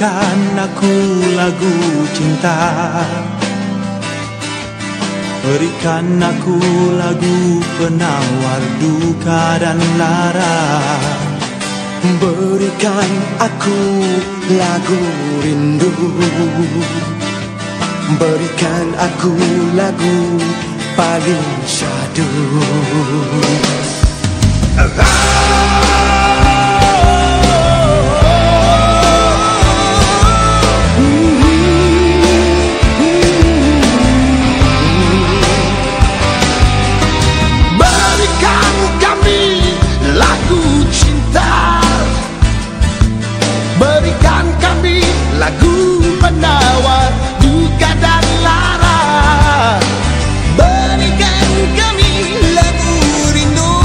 Berikan aku lagu cinta, berikan aku lagu penawar duka dan lara. Berikan aku lagu rindu, berikan aku lagu paling syahdu. Berikan kami lagu cinta, berikan kami lagu penawar duka dan lara. Berikan kami lagu rindu,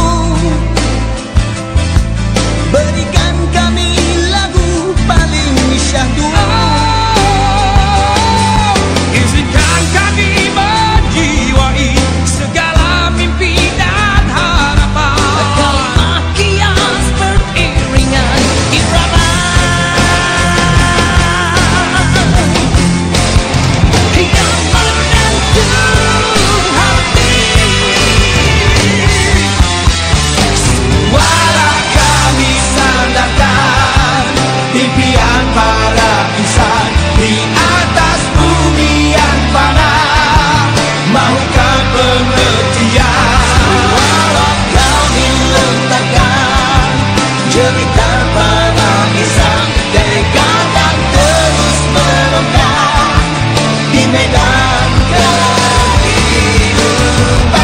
berikan kami lagu paling syahdu. Izinkan kami menjiwai segala mimpi dan harapan. Kalimat kias beriringan irama yang menentukan hati. Suara kami sandarkan impian para insan di atas bumi yang fana. Maukah pengertian? Suara kami lontarkan cerita para insan tegar dan terus melangkah di medan kehidupan.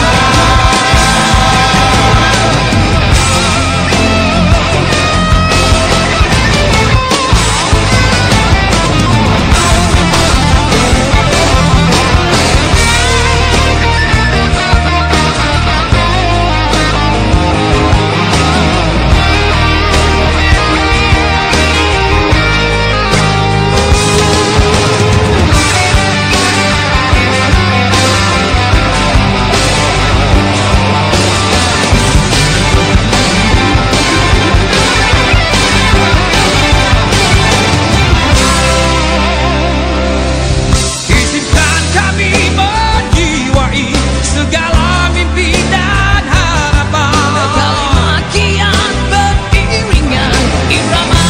Izinkan kami menjiwai segala mimpi dan harapan. Kalimat kian beriringan irama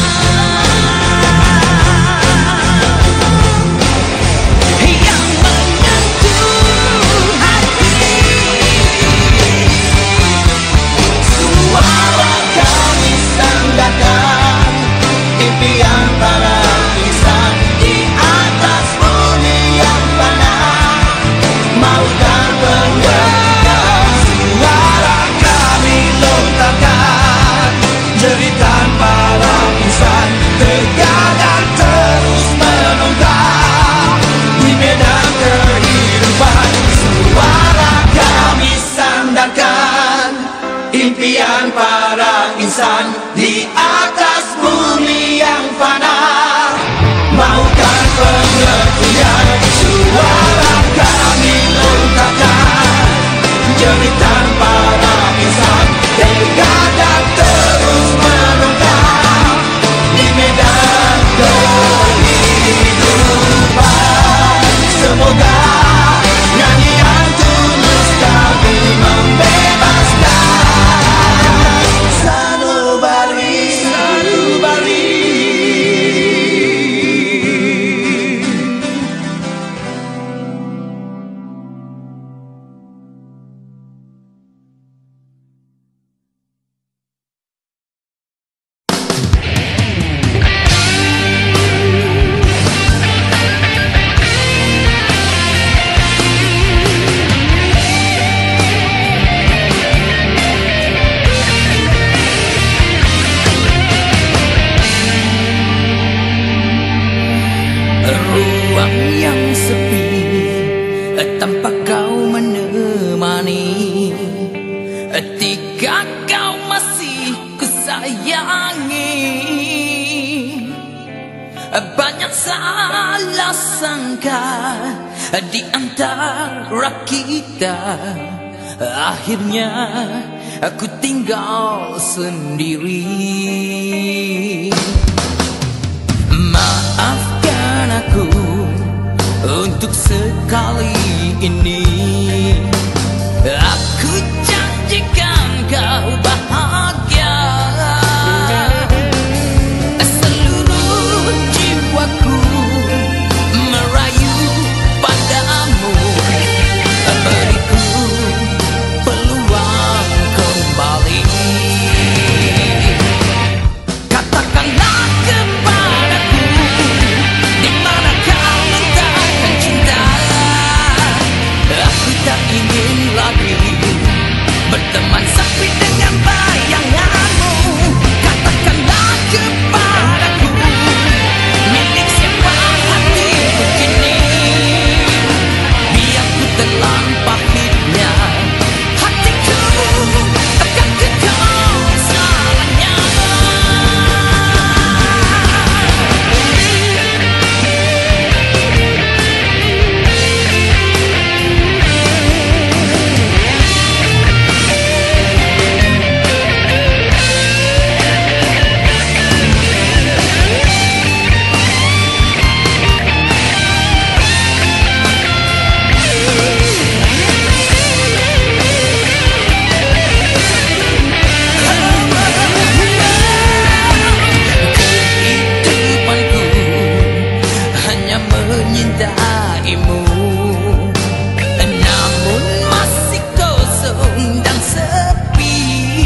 yang menyentuh hati. Suara kami sandarkan impian para insan di atas bumi yang fana. Maukah pengertian? Suara kami lontarkan jeritan para insan tegar dan terus menonton di medan kehidupan. Suara kami sandarkan impian para insan di atas bumi yang fana. Maukah pengertian? Suara kami lontarkan jeritan para insan tegar dan terus menonton di medan kehidupan. Semoga nyanyian tulus kami membebaskan sanubari, sanubari. Ruang yang sepi tanpa kau menemani, ketika kau masih kusayangi. Banyak salah sangka di antara kita, akhirnya aku tinggal sendiri. Maaf aku untuk sekali ini. Aku janjikan kau bahagia. Seluruh jiwaku merayu padamu. Beriku peluang kembali. Katakanlah kepadaku, di mana kau letakkan cinta. Aku tak ingin lagi berteman sepi dengan bayanganmu. Katakanlah kepadaku, milik siapa hatimu kini. Biar ku telan pahitnya hatiku, akan kekal selamanya. Kehidupanku hanya menyintaimu, namun masih kosong dan sepi.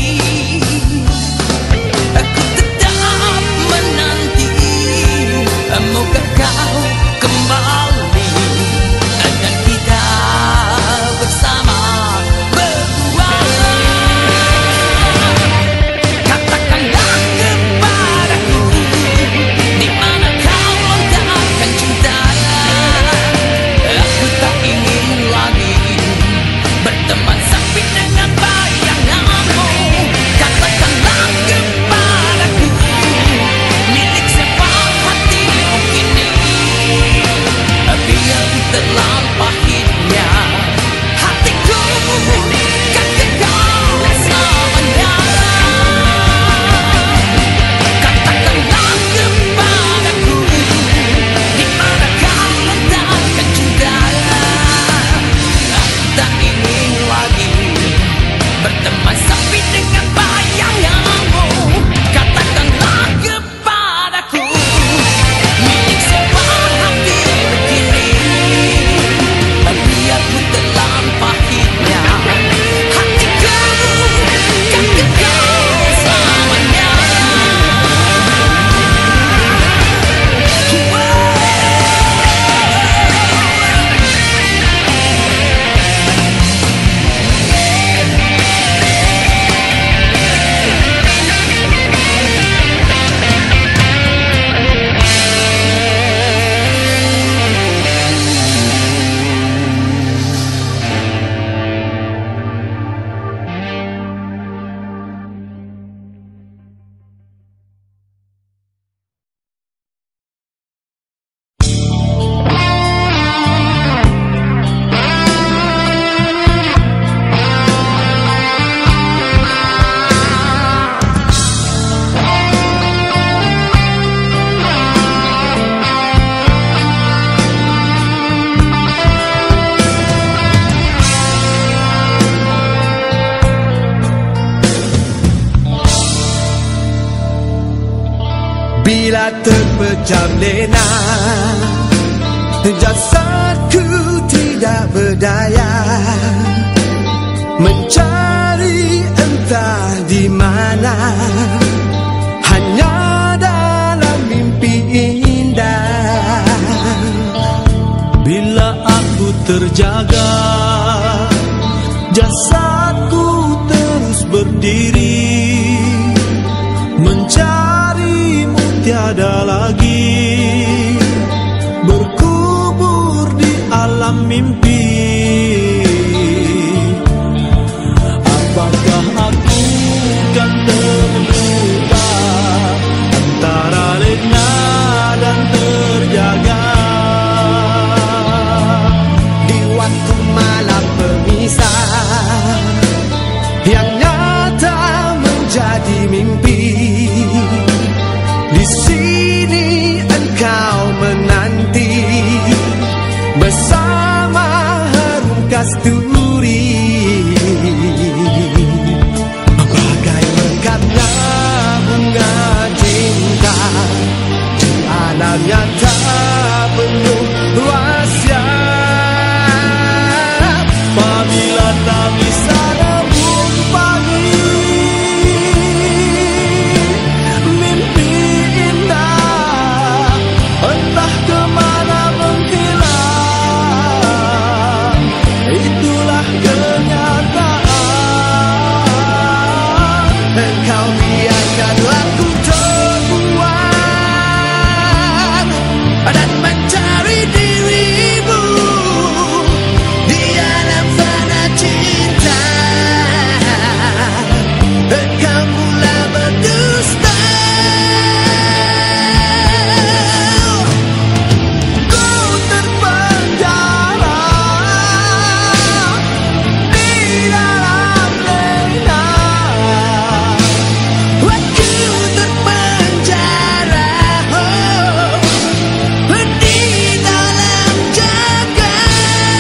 Aku tetap menanti, moga kau kembali dan kita bersama berdua. Katakanlah kepadaku, di mana kau letakkan cinta. Aku tak ingin lagi berteman sepi dengan bayanganmu. Katakanlah kepadaku, milik siapa hatimu kini. Biar ku telan pahitnya hatiku, kan kekal selamanya. Katakanlah kepadaku, di mana kau letakkan cinta. Aku tak ingin lagi berteman sepi dengan bayanganmu. Katakanlah kepadaku, milik siapa hatimu kini. Biar ku telan pahitnya hatiku, kan kekal selamanya. Bila terpejam lena, jasadku tidak berdaya, mencari entah di mana, hanya dalam mimpi indah. Bila aku terjaga, jasadku terus berdiri, mencarimu tiada lagi, berkubur di alam mimpi. Apakah aku kan terlupa antara lena dan terjaga? Di waktu malam pemisah yang nyata menjadi mimpi, di sini engkau menanti. kasturi, bagai mekarnya bunga cinta di alam nyata penuh rahasia. Apabila tak bisa rebut pagi, mimpi indah entah kemana menghilang. Itulah kenyataan. Engkau biarkan aku terbuang dan mencari dirimu di alam fana cinta. Engkau mula berdusta. Ku terpenjara di dalam lena. Aku terpenjara di dalam jagat.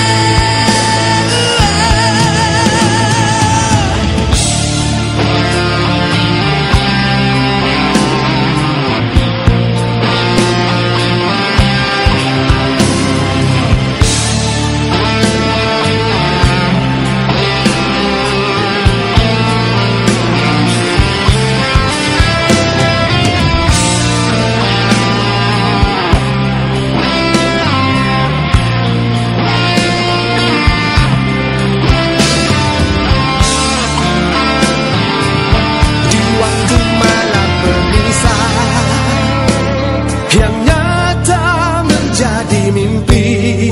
Di waktu malam berpisah yang nyata menjadi mimpi,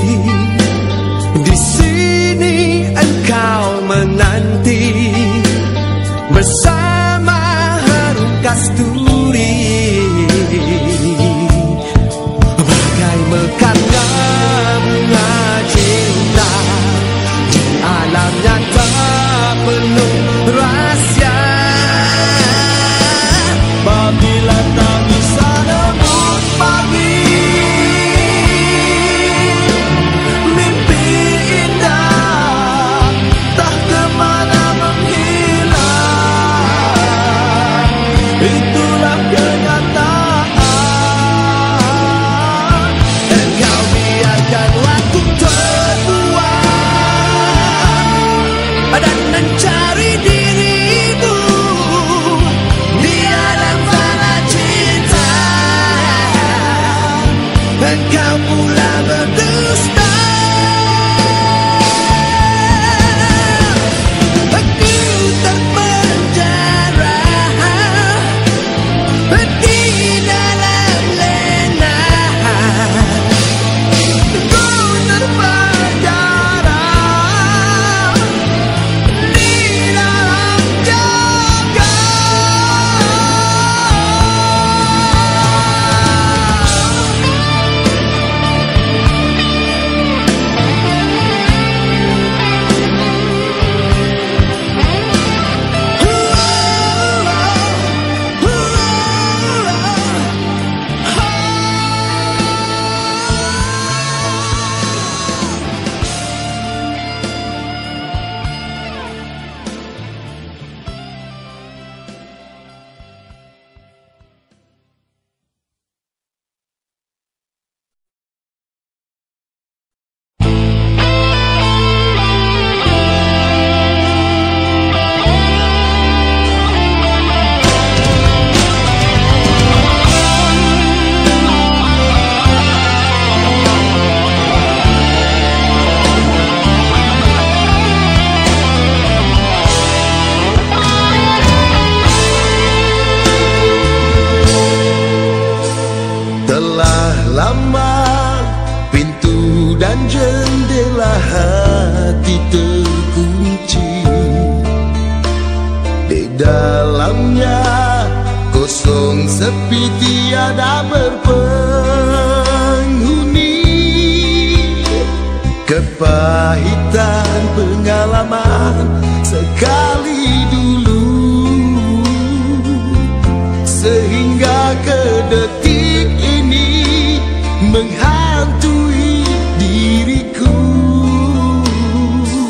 di sini engkau menanti bersama harum kasturi, bagai mekarnya bunga cinta di alam nyata penuh rahasia. Apabila tak bisa rebut pagi, mimpi indah tak kemana menghilang. Itulah kenyataan. Engkau biarkan waktu terbuang dan mencari dirimu di alam fana cinta. Engkau pula berdusta. Aku terpenjara di dalam lena. Ku terpenjara di dalam jagat. Telah lama pintu dan jendela hati terkunci, di dalamnya kosong sepi tiada berpenghuni. Kepahitan pengalaman sekali dulu, sehingga ke detik ini menghantui diriku.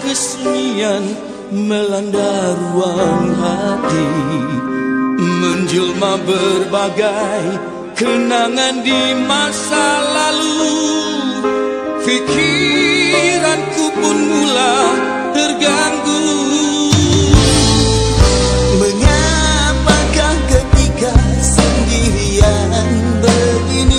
kesunyian melanda ruang hati, menjelma berbagai kenangan di masa lalu. Pikiranku pun mula terganggu. Mengapakah ketika sendirian begini,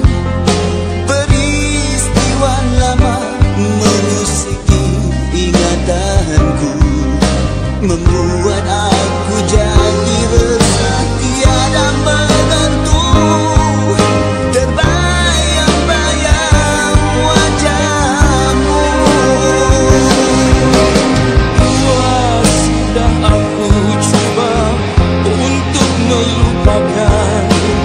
peristiwa lama mengusiki ingatanku, membuat aku jadi resah tiada menentu. Terbayang-bayang wajahmu. Sudah aku coba untuk melupakan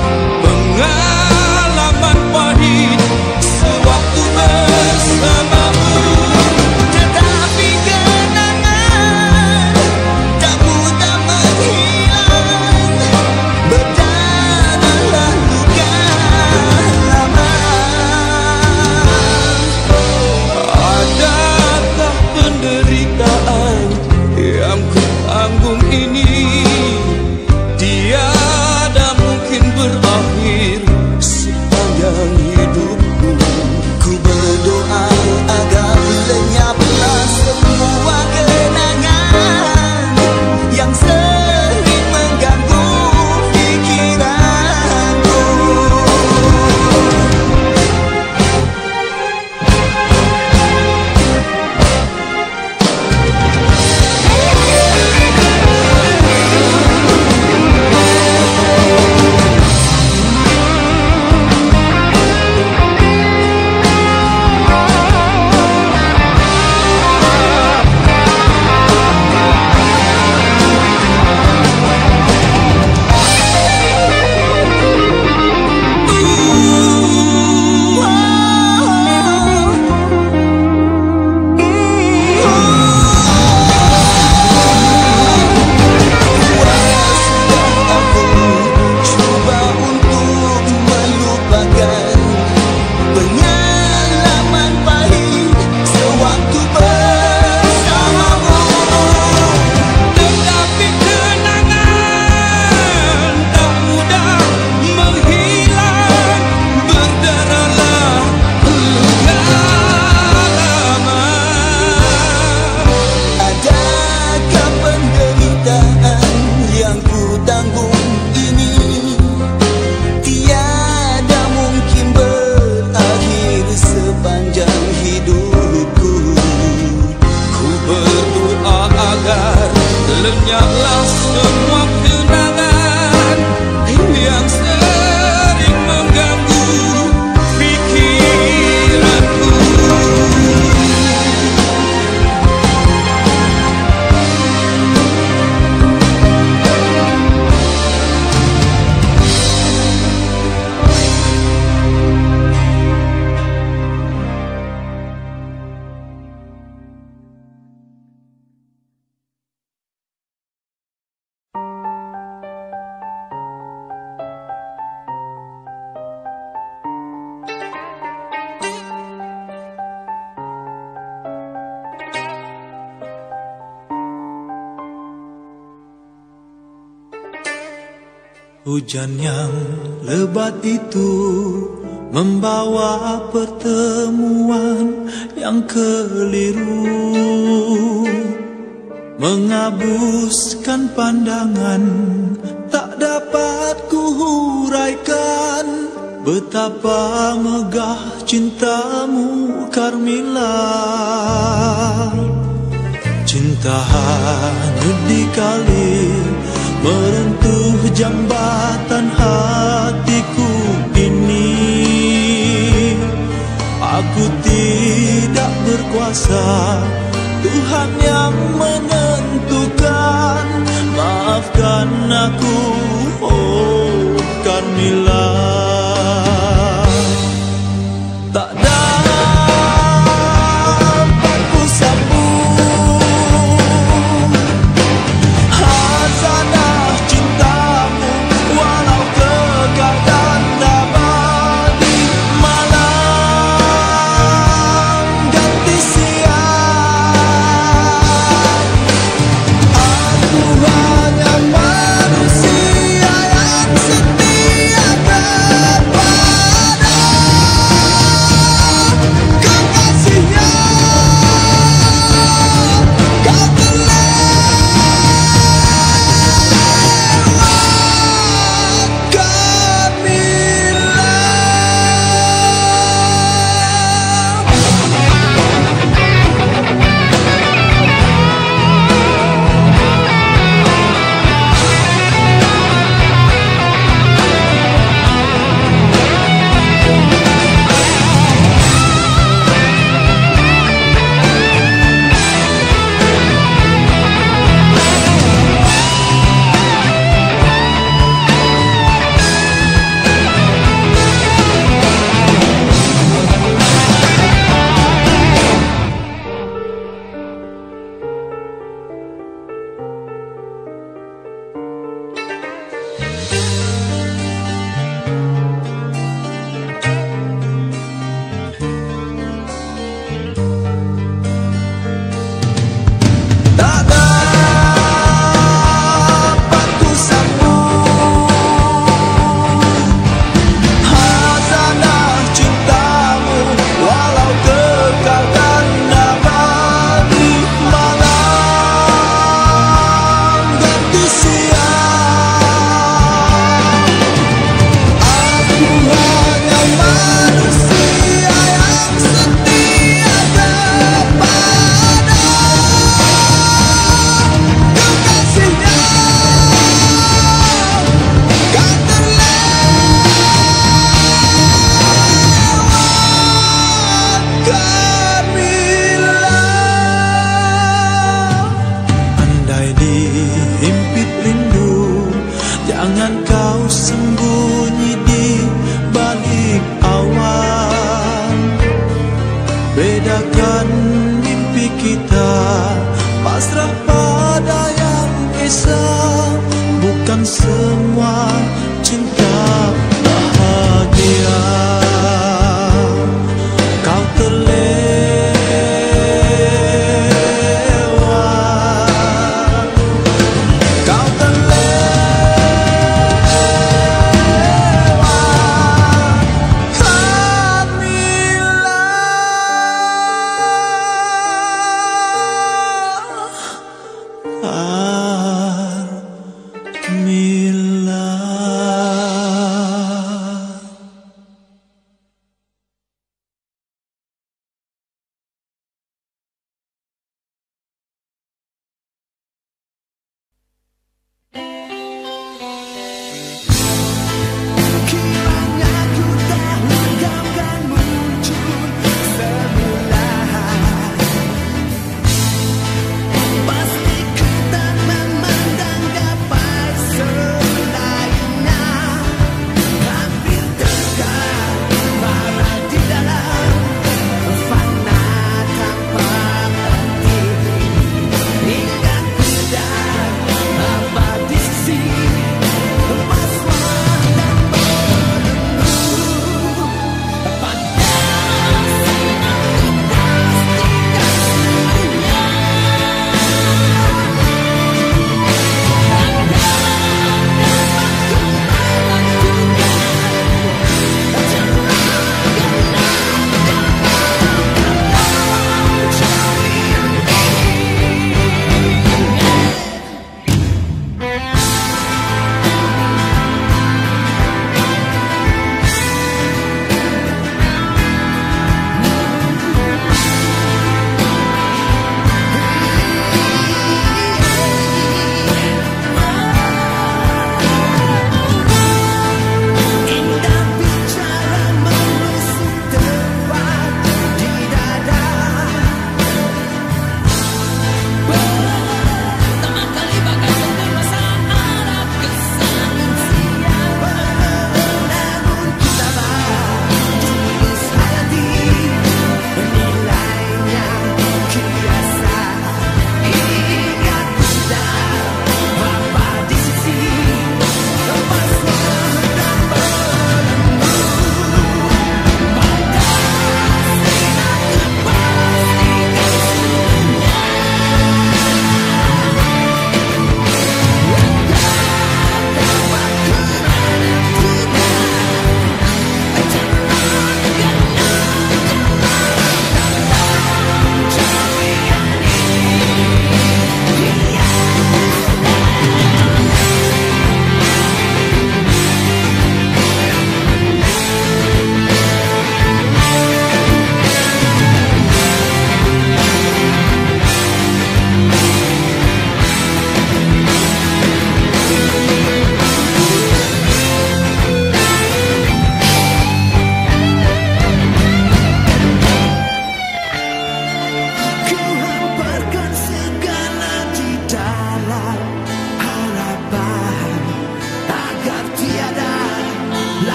pengalaman pahit sewaktu bersamamu, Tetapi kenangan tak mudah menghilang, berdarahlah luka lama. adakah penderitaan yang ku tanggung ini tiada mungkin berakhir sepanjang hidupku. Ku berdoa agar lenyaplah semua kenangan yang sering mengganggu pikiranku. Lenyaplah semua kenangan yang sering mengganggu pikiranku. Hujan yang lebat itu membawa pertemuan yang keliru, menghapuskan pandangan, tak dapat kuhuraikan betapa megah cintamu, Carmilla. Cinta hanyut di kali merentuh jambatan hatiku ini. Aku tidak berkuasa, Tuhan yang menentukan. Maafkan aku, oh Carmilla. Tak dapat ku sambung hazanah cintamu, walau kekal dan abadi. Malam ganti siang tinggalkan mimpi kita, pasrah pada yang esa. Bukan semua cinta bahagia. Kau terlewat, kau terlewat, Armila. Armila.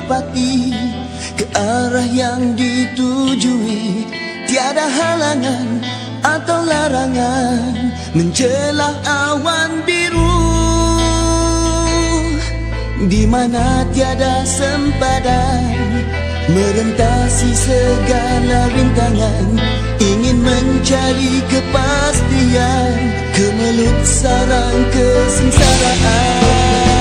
menepati ke arah yang ditujui. Tiada halangan atau larangan menjelang awan biru, di mana tiada sempadan merentasi segala rintangan. Ingin mencari kepastian, kemelut sarang kesengsaraan.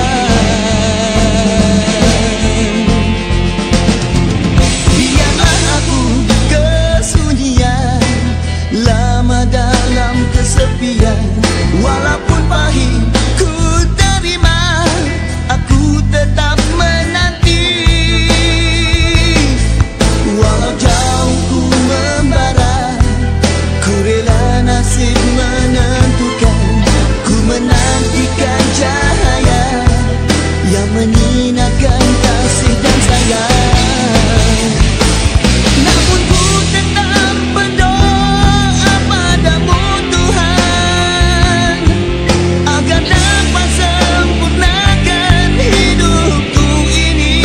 Biarlah aku kesunyian, lama dalam kesepian. Walaupun pahit ku terima, aku tetap menanti. Walau jauh ku membara, ku rela nasib menentukan. Ku menantikan cahaya yang menyinarkan kasih dan sayang. Namun ku tetap berdoa padamu Tuhan, agar dapat sempurnakan hidupku ini.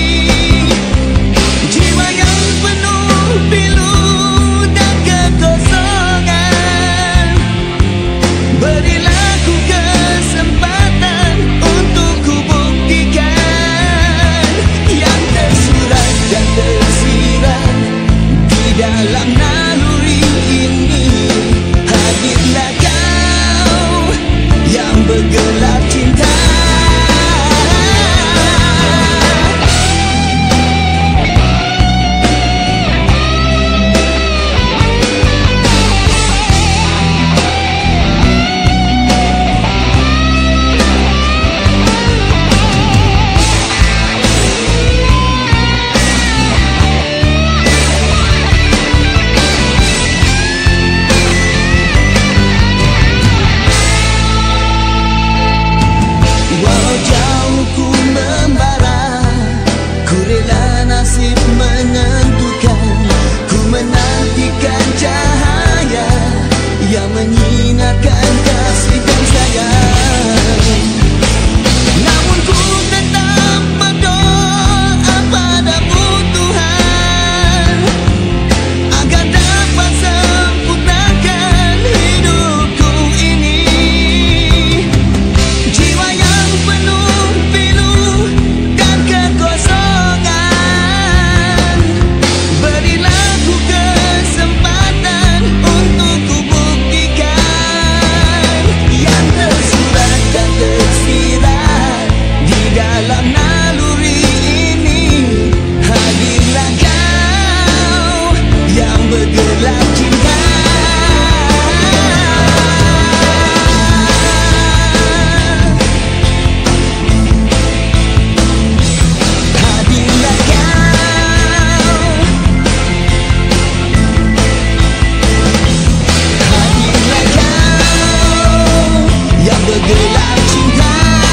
Jiwa yang penuh pilu dan kekosongan, berilah ku kesempatan untuk ku buktikan yang tersurat dan tersirat di dalam naluri ini. Hadirlah kau yang bergelap cinta. Walau jauh ku membara, ku rela nasib menentukan. Ku menantikan cahaya yang menyinarkan kasih dan sayang. Namun ku tetap berdoa padamu Tuhan, agar dapat sempurnakan hidupku ini. Jiwa yang penuh pilu dan kekosongan, berilah ku kesempatan untuk ku buktikan yang tersurat dan tersirat di dalam naluri ini. Hadirlah kau yang bergelap cinta. Hadirlah kau, hadirlah kau yang bergelap cinta.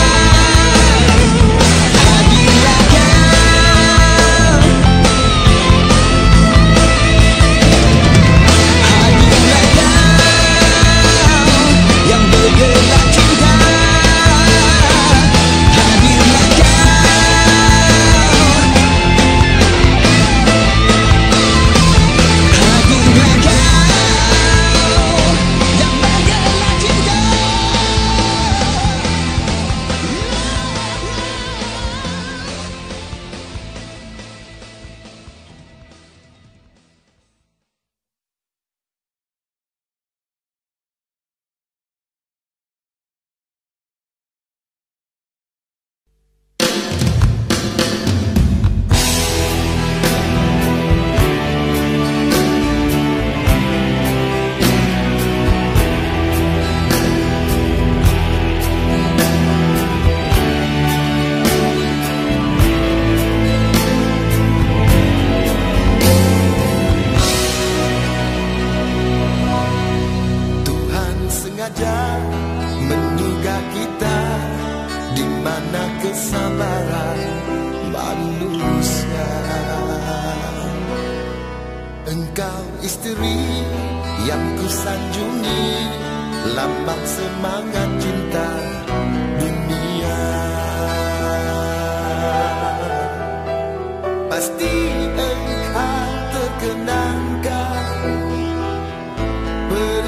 Hadirlah kau, hadirlah kau yang bergelap cinta. Hadirlah kau, hadirlah kau yang bergelap cinta. Tuhan sengaja menduga kita di mana kesabaran manusia. Engkau istri yang kusanjungi, lambang semangat cinta dunia.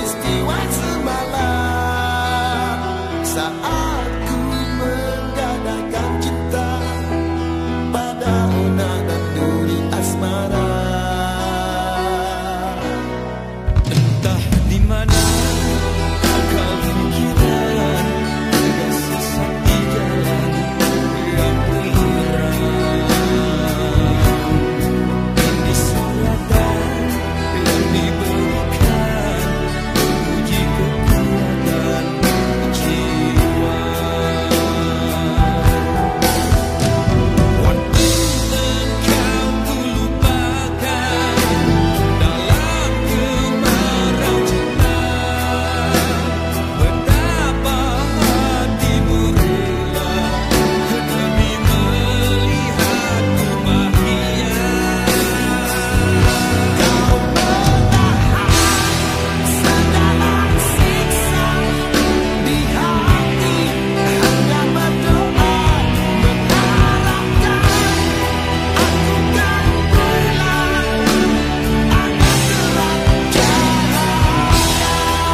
peristiwa semalam saat ku menggadaikan cinta pada Ona dan Nuri asmara. Entah di mana akal pikiran tersesat di jalan yang terang. Ini suratan yang diberikan uji kekuatan jiwa. Waktu engkau kulupakan dalam kemarau cinta, betapa hatimu rela demi melihatku bahagia. Kau menahan segala siksa di hati, hanya berdoa mengharapkan aku kan pulang agar terang cahaya.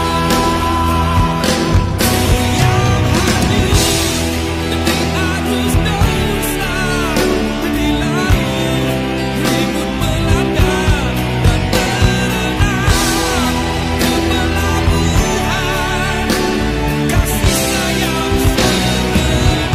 Yang hadir di arus dosa, di laut ribut melanda dan berenang ke pelabuhan kasih sayang sebenar.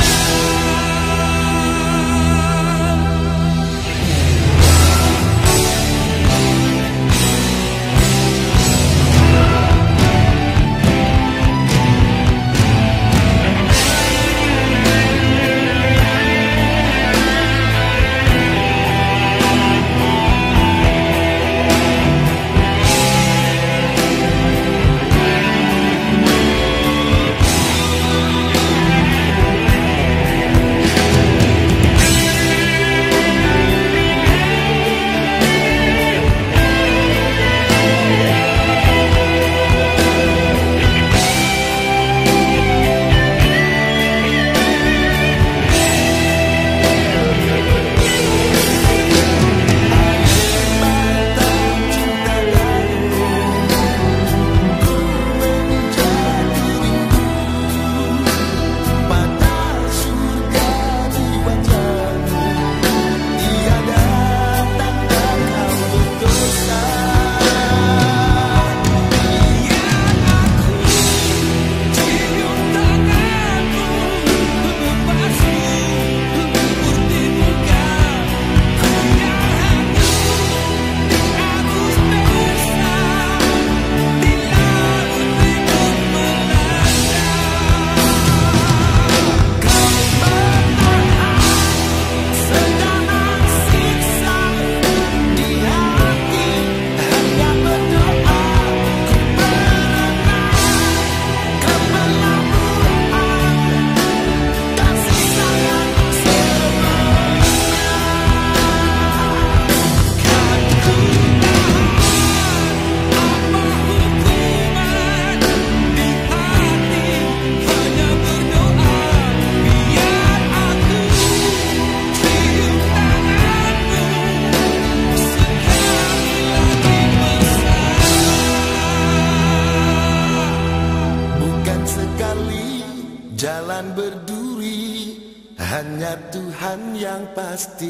Jalan berduri, hanya Tuhan yang pasti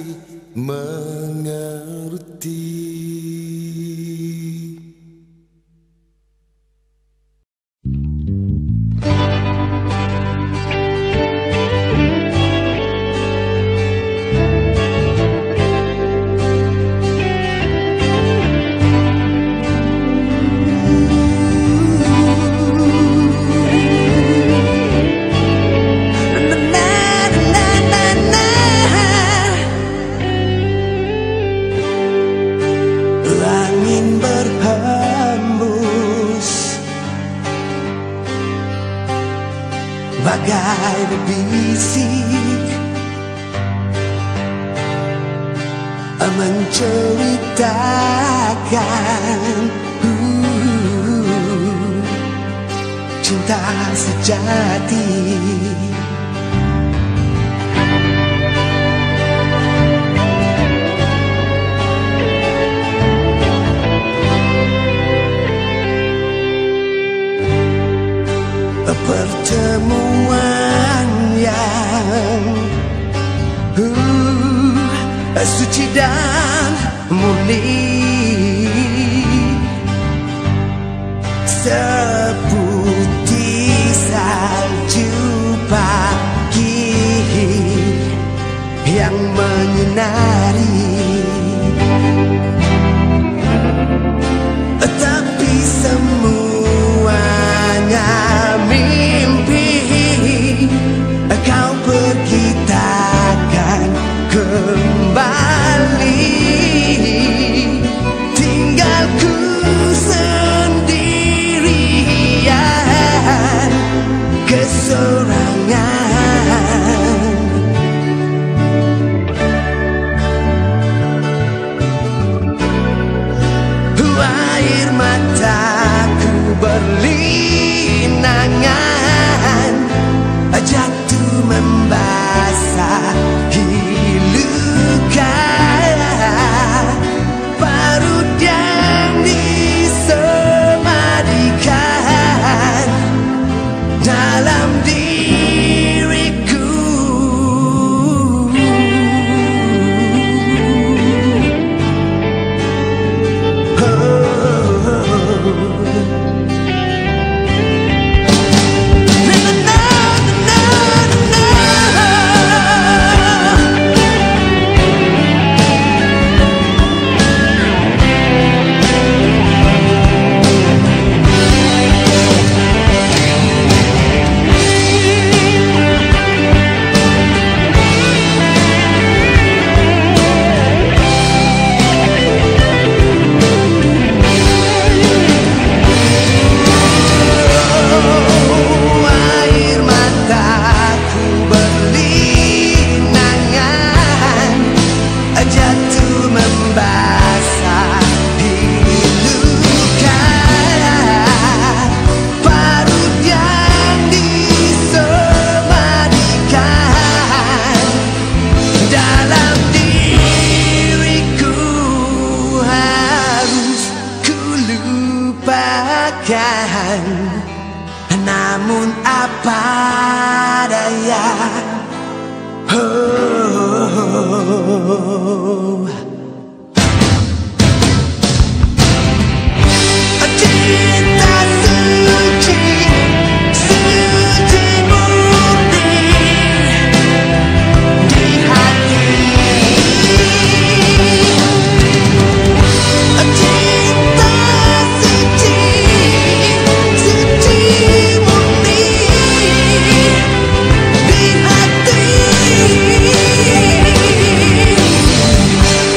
mengerti. Angin berhembus bagai berbisik menceritakan cinta sejati. pertemuan yang suci dan murni, seputih salju pagi yang menyinari. Tapi semuanya mimpi, kau pergi takkan kembali, tinggalku sendirian, kesorangan. Air mataku berlinangan, jatuh membasahi luka, parut yang disemadikan dalam diriku. Namun apa daya, cinta suci, suci murni di hati. Cinta suci, suci murni di hati.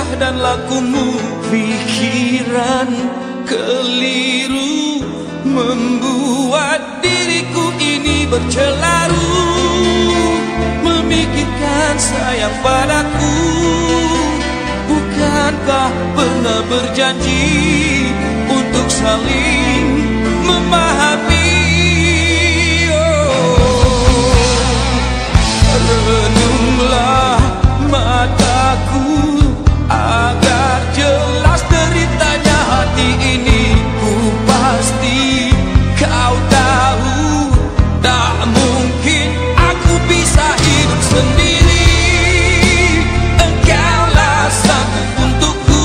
dan lakumu, pikiran keliru membuat diriku ini bercelaru, memikirkan sayang padaku. Bukankah pernah berjanji untuk saling memahami? Renunglah mataku agar jelas deritanya hati ini. Ku pasti kau tahu tak mungkin aku bisa hidup sendiri. Engkaulah satu untukku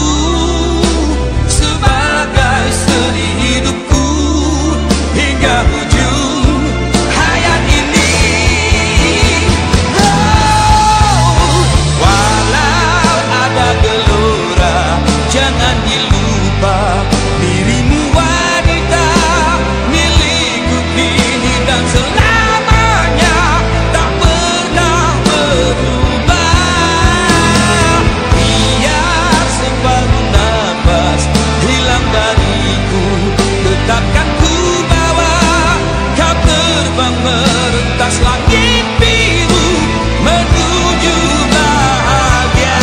sebagai seri hidupku hingga ujung hayat ini. Walau ada gelora, jangan dilupa dirimu wanita milikku kini dan selamanya, tak pernah berubah. Biar separuh nafas hilang dariku, tetapkan ku bawa kau terbang merentas langit biru menuju bahagia.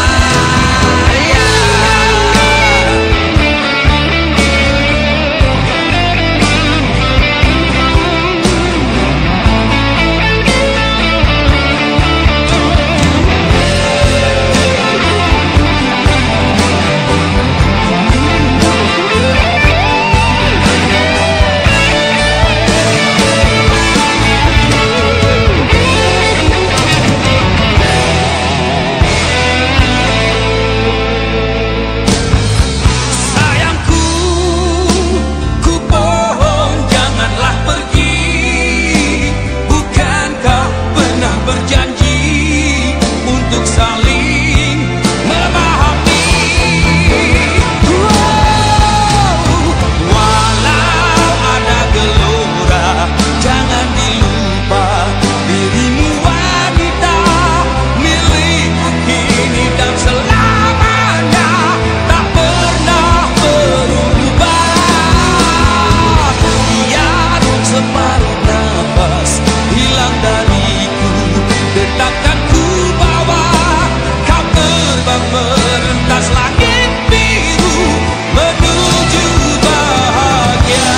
Sayangku, ku pohon janganlah pergi. Bukankah pernah berjanji untuk saling memahami? Walau ada gelora, jangan dilupa dirimu wanita milikku kini dan selamanya, tak pernah berubah. Biar separuh nafas hilang dariku, tetapkan ku bawa kau terbang merentas langit biru menuju bahagia.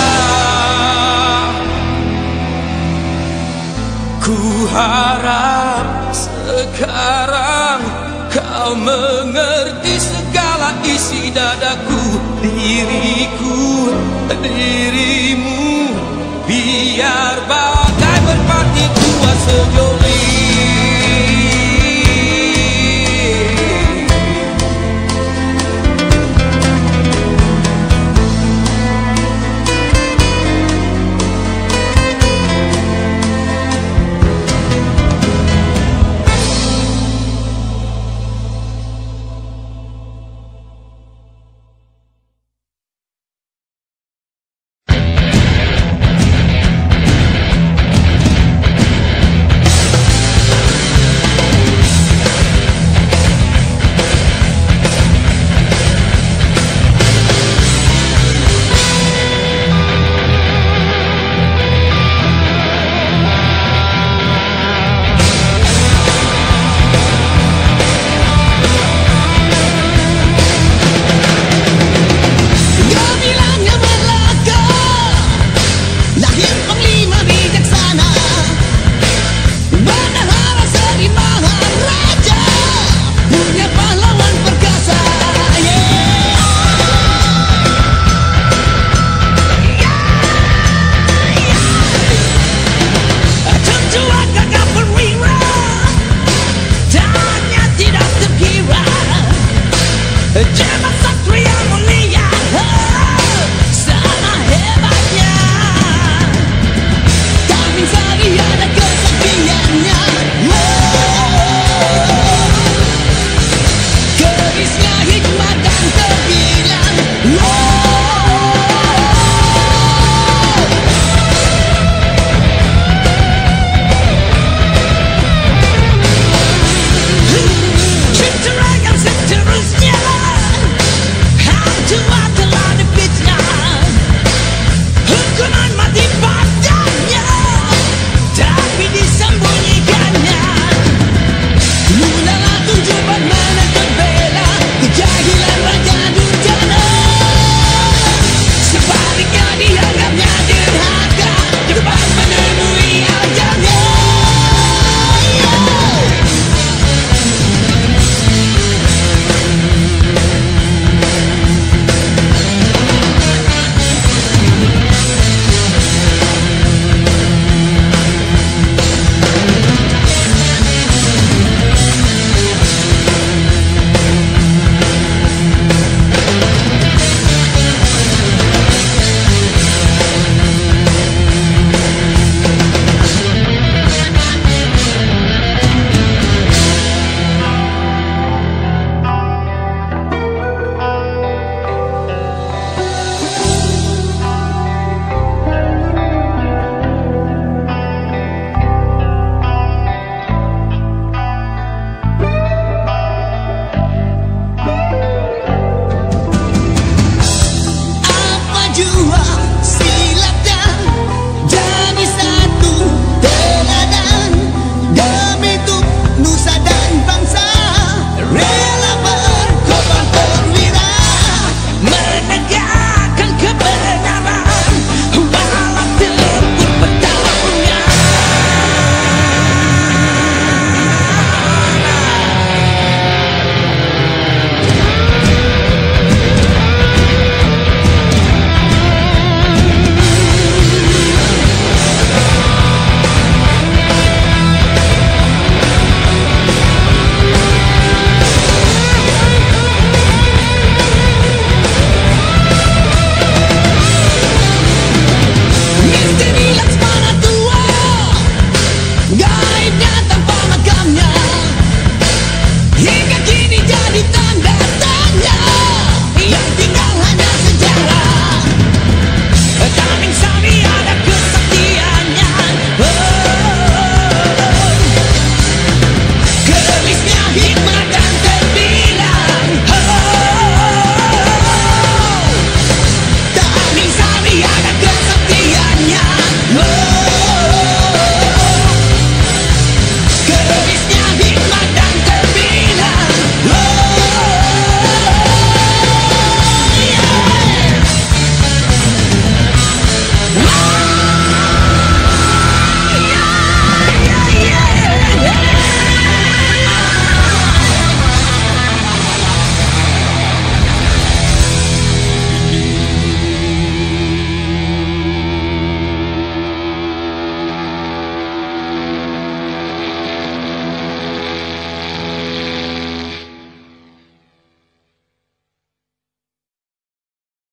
Ku harap sekarang kau mengerti segala isi dadaku, diriku, dirimu. Biar bagai merpati tua sejoli